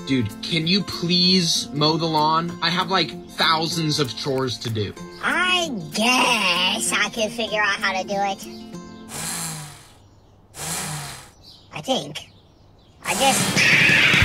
Dude, can you please mow the lawn? I have like thousands of chores to do. I guess I can figure out how to do it. I think. I just...